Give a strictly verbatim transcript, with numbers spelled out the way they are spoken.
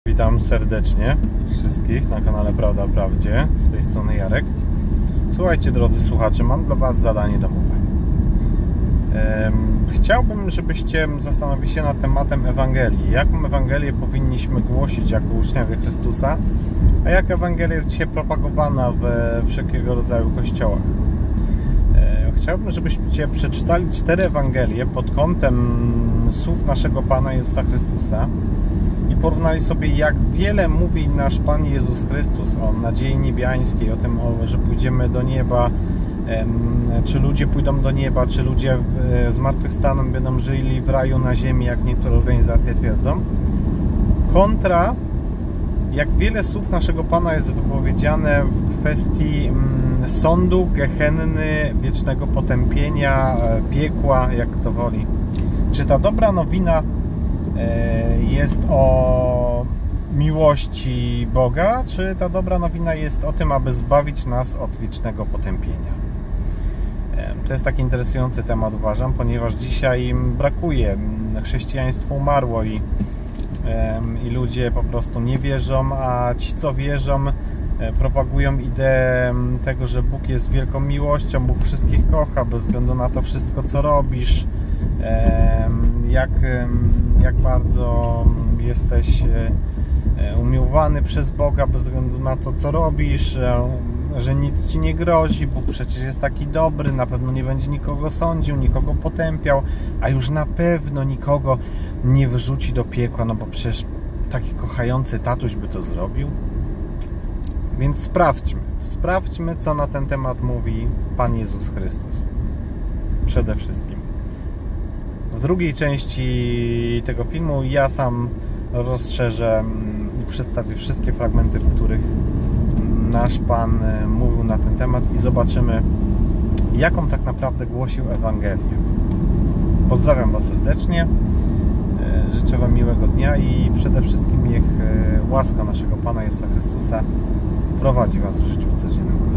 Witam serdecznie wszystkich na kanale Prawda o Prawdzie. Z tej strony Jarek. Słuchajcie, drodzy słuchacze, mam dla Was zadanie domowe. Chciałbym, żebyście zastanowili się nad tematem Ewangelii. Jaką Ewangelię powinniśmy głosić jako uczniowie Chrystusa, a jak Ewangelia jest dzisiaj propagowana we wszelkiego rodzaju kościołach. Chciałbym, żebyście przeczytali cztery Ewangelie pod kątem słów naszego Pana Jezusa Chrystusa i porównali sobie, jak wiele mówi nasz Pan Jezus Chrystus o nadziei niebiańskiej, o tym, że pójdziemy do nieba, czy ludzie pójdą do nieba, czy ludzie zmartwychwstaną, będą żyli w raju na ziemi, jak niektóre organizacje twierdzą, kontra jak wiele słów naszego Pana jest wypowiedziane w kwestii sądu, gehenny, wiecznego potępienia, piekła, jak to woli. Czy ta dobra nowina jest o miłości Boga, czy ta dobra nowina jest o tym, aby zbawić nas od wiecznego potępienia? To jest taki interesujący temat, uważam, ponieważ dzisiaj brakuje, chrześcijaństwo umarło i, i ludzie po prostu nie wierzą, a ci, co wierzą, propagują ideę tego, że Bóg jest wielką miłością, Bóg wszystkich kocha, bez względu na to wszystko, co robisz, jak, jak bardzo jesteś umiłowany przez Boga, bez względu na to, co robisz, że nic Ci nie grozi, Bóg przecież jest taki dobry, na pewno nie będzie nikogo sądził, nikogo potępiał, a już na pewno nikogo nie wyrzuci do piekła, no bo przecież taki kochający tatuś by to zrobił. Więc sprawdźmy, sprawdźmy, co na ten temat mówi Pan Jezus Chrystus. Przede wszystkim. W drugiej części tego filmu ja sam rozszerzę i przedstawię wszystkie fragmenty, w których nasz Pan mówił na ten temat i zobaczymy, jaką tak naprawdę głosił Ewangelię. Pozdrawiam Was serdecznie, życzę Wam miłego dnia i przede wszystkim niech łaska naszego Pana Jezusa Chrystusa prowadzi Was w życiu codziennym.